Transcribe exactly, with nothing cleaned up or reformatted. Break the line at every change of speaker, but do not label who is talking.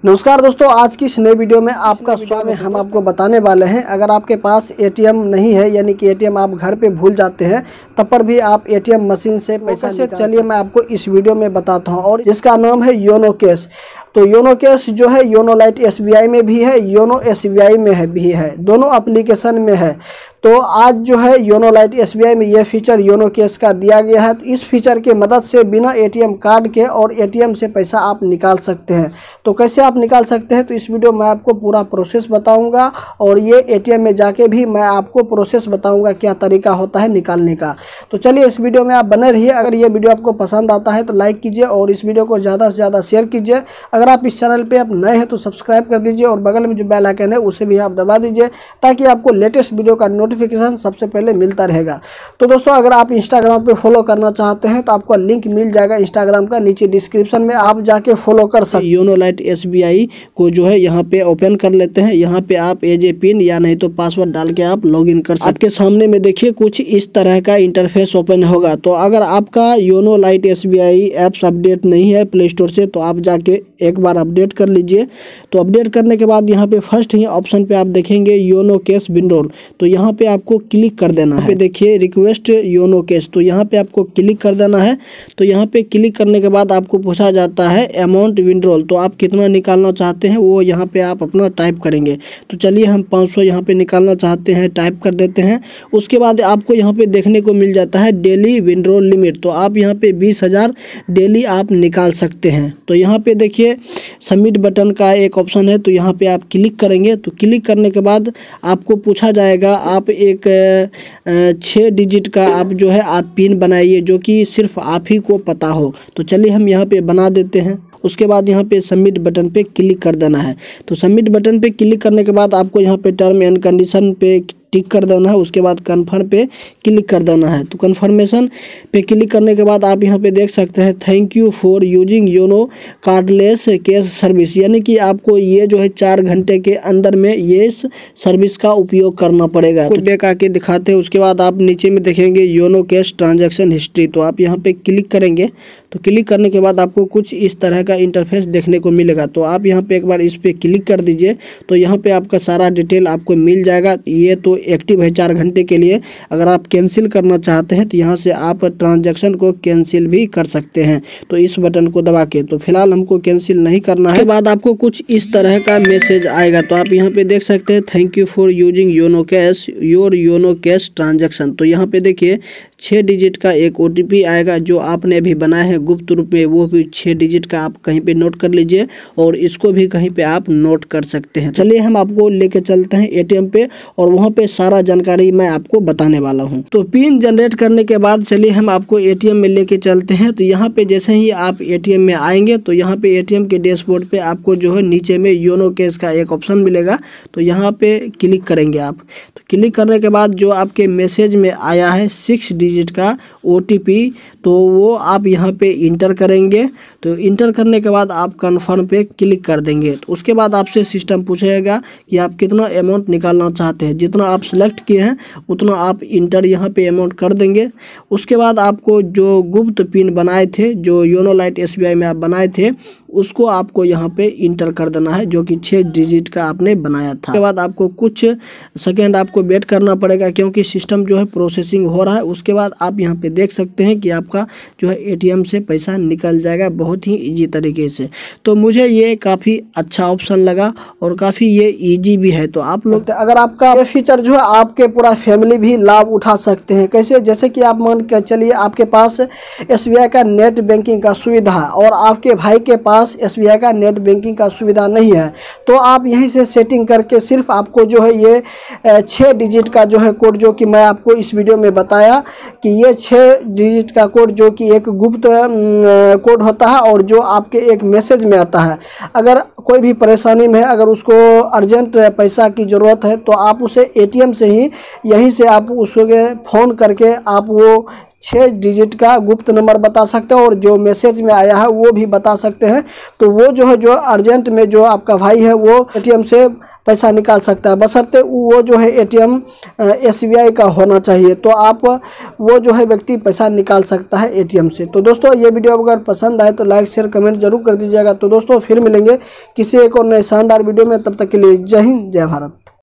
नमस्कार दोस्तों, आज की इस नई वीडियो में आपका स्वागत है। हम आपको बताने वाले हैं, अगर आपके पास एटीएम नहीं है, यानी कि एटीएम आप घर पे भूल जाते हैं, तब पर भी आप एटीएम मशीन से पैसा निकाल। चलिए मैं आपको इस वीडियो में बताता हूं, और इसका नाम है योनो कैश। तो योनो कैश जो है योनो लाइट एसबीआई में भी है, योनो एसबीआई में है भी है, दोनों एप्लीकेशन में है। तो आज जो है योनो लाइट एसबीआई में ये फीचर योनो कैश का दिया गया है। तो इस फीचर के मदद से बिना एटीएम कार्ड के और एटीएम से पैसा आप निकाल सकते हैं। तो कैसे आप निकाल सकते हैं, तो इस वीडियो में आपको पूरा प्रोसेस बताऊंगा, और ये एटीएम में जाके भी मैं आपको प्रोसेस बताऊंगा क्या तरीका होता है निकालने का। तो चलिए इस वीडियो में आप बने रहिए। अगर ये वीडियो आपको पसंद आता है तो लाइक कीजिए और इस वीडियो को ज़्यादा से ज़्यादा शेयर कीजिए। अगर आप इस चैनल पे आप नए हैं तो सब्सक्राइब कर दीजिए, और बगल में जो बेल आइकन है उसे भी आप दबा दीजिए, ताकि आपको लेटेस्ट वीडियो का नोटिफिकेशन सबसे पहले मिलता रहेगा। तो दोस्तों, अगर आप इंस्टाग्राम पे फॉलो करना चाहते हैं तो आपको लिंक मिल जाएगा इंस्टाग्राम का नीचे डिस्क्रिप्शन में, आप जाके फॉलो कर सकते हैं। योनो लाइट एसबीआई को जो है यहाँ पे ओपन कर लेते हैं। यहाँ पे आप एज ए पिन या नहीं तो पासवर्ड डाल के आप लॉगिन कर सकते हैं। आपके सामने में देखिए कुछ इस तरह का इंटरफेस ओपन होगा। तो अगर आपका YONO lite SBI apps update नहीं है प्ले स्टोर से, तो आप जाके एक बार अपडेट कर लीजिए। तो अपडेट करने के बाद यहाँ पे फर्स्ट ही ऑप्शन पे आप देखेंगे योनो कैश विंडोल। तो यहाँ पे आपको क्लिक कर देना है। पे देखिए रिक्वेस्ट योनो कैश, तो यहाँ पे आपको क्लिक कर देना है। तो यहाँ पे क्लिक करने के बाद आपको पूछा जाता है अमाउंट विंड्रॉल, तो आप कितना निकालना चाहते हैं वो यहाँ पे आप अपना टाइप करेंगे। तो चलिए हम पाँच सौ यहाँ पे निकालना चाहते हैं, टाइप कर देते हैं। उसके बाद आपको यहाँ पे देखने को मिल जाता है डेली विंड्रॉल लिमिट, तो आप यहाँ पे बीस हज़ार डेली आप निकाल सकते हैं। तो यहाँ पे देखिए सबमिट बटन का एक ऑप्शन है, तो यहाँ पे आप क्लिक करेंगे। तो क्लिक करने के बाद आपको पूछा जाएगा आप एक छः डिजिट का आप जो है आप पिन बनाइए, जो कि सिर्फ आप ही को पता हो। तो चलिए हम यहाँ पे बना देते हैं। उसके बाद यहाँ पे सबमिट बटन पे क्लिक कर देना है। तो सबमिट बटन पे क्लिक करने के बाद आपको यहाँ पे टर्म एंड कंडीशन पे टिक कर देना है। उसके बाद कन्फर्म पे क्लिक कर देना है। तो कन्फर्मेशन पे क्लिक करने के बाद आप यहाँ पे देख सकते हैं thank you for using YONO cardless cash service, यानी कि आपको ये जो है चार घंटे के अंदर में ये सर्विस का उपयोग करना पड़ेगा। तो बैक आके दिखाते हैं। उसके बाद आप नीचे में देखेंगे योनो कैश ट्रांजैक्शन हिस्ट्री, तो आप यहाँ पे क्लिक करेंगे। तो क्लिक करने के बाद आपको कुछ इस तरह का इंटरफेस देखने को मिलेगा। तो आप यहाँ पे एक बार इस पे क्लिक कर दीजिए। तो यहाँ पे आपका सारा डिटेल आपको मिल जाएगा। ये तो एक्टिव है चार घंटे के लिए। अगर आप कैंसिल करना चाहते हैं तो यहाँ से आप ट्रांजैक्शन को कैंसिल भी कर सकते हैं, तो इस बटन को दबा के। तो फिलहाल हमको कैंसिल नहीं करना है। उसके बाद आपको कुछ इस तरह का मैसेज आएगा। तो आप यहाँ पे देख सकते हैं thank you for using YONO cash your YONO cash transaction. तो यहाँ पे देखिए छः डिजिट का एक ओ टी पी आएगा, जो आपने अभी बनाया है गुप्त रूप में, वो भी छः डिजिट का आप कहीं पे नोट कर लीजिए, और इसको भी कहीं पे आप नोट कर सकते हैं। चलिए हम आपको लेके चलते हैं एटीएम पे, और वहाँ पे सारा जानकारी मैं आपको बताने वाला हूँ। तो पिन जनरेट करने के बाद चलिए हम आपको एटीएम में लेके चलते हैं। तो यहाँ पे जैसे ही आप एटीएम में आएंगे, तो यहाँ पे एटीएम के डैशबोर्ड पे आपको जो है नीचे में योनो कैश का एक ऑप्शन मिलेगा। तो यहाँ पे क्लिक करेंगे आप। तो क्लिक करने के बाद जो आपके मैसेज में आया है सिक्स डिजिट का ओ टी पी, तो वो आप यहाँ पे इंटर करेंगे। तो इंटर करने के बाद आप कन्फर्म पे क्लिक कर देंगे। तो उसके बाद आपसे सिस्टम पूछेगा कि आप कितना अमाउंट निकालना चाहते हैं। जितना आप सेलेक्ट किए हैं उतना आप इंटर यहाँ पे अमाउंट कर देंगे। उसके बाद आपको जो गुप्त पिन बनाए थे, जो योनो लाइट एसबीआई में आप बनाए थे, उसको आपको यहाँ पे इंटर कर देना है, जो कि छः डिजिट का आपने बनाया था। उसके बाद आपको कुछ सेकेंड आपको वेट करना पड़ेगा, क्योंकि सिस्टम जो है प्रोसेसिंग हो रहा है। उसके बाद आप यहाँ पे देख सकते हैं कि आपका जो है एटीएम से पैसा निकल जाएगा बहुत ही इजी तरीके से। तो मुझे ये काफ़ी अच्छा ऑप्शन लगा, और काफ़ी ये इजी भी है। तो आप लोग अगर आपका ये फीचर जो है आपके पूरा फैमिली भी लाभ उठा सकते हैं। कैसे, जैसे कि आप मान के चलिए आपके पास एसबीआई का नेट बैंकिंग का सुविधा है, और आपके भाई के पास एसबीआई का नेट बैंकिंग का सुविधा नहीं है, तो आप यहीं से सेटिंग करके सिर्फ आपको जो है ये छः डिजिट का जो है कोड, जो कि मैं आपको इस वीडियो में बताया कि ये छः डिजिट का कोड जो कि एक गुप्त कोड होता है, और जो आपके एक मैसेज में आता है। अगर कोई भी परेशानी में है, अगर उसको अर्जेंट पैसा की ज़रूरत है, तो आप उसे एटीएम से ही यहीं से आप उसको फ़ोन करके आप वो छः डिजिट का गुप्त नंबर बता सकते हैं और जो मैसेज में आया है वो भी बता सकते हैं। तो वो जो है जो अर्जेंट में जो आपका भाई है वो एटीएम से पैसा निकाल सकता है, बशर्ते वो जो है एटीएम एसबीआई का होना चाहिए, तो आप वो जो है व्यक्ति पैसा निकाल सकता है एटीएम से। तो दोस्तों ये वीडियो अगर पसंद आए तो लाइक शेयर कमेंट जरूर कर दीजिएगा। तो दोस्तों फिर मिलेंगे किसी एक और नए शानदार वीडियो में, तब तक के लिए जय हिंद जय भारत।